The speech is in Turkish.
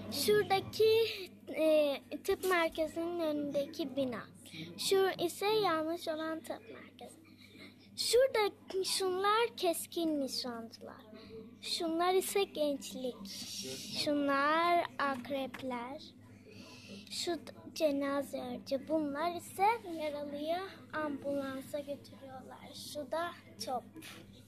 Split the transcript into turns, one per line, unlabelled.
Şuradaki tıp merkezinin önündeki bina. Şu ise yanlış olan tıp merkezi. Şunlar keskin nişancılar. Şunlar ise gençlik. Şunlar akrepler. Şu cenaze aracı. Bunlar ise yaralıyı ambulansa götürüyorlar. Şu da top.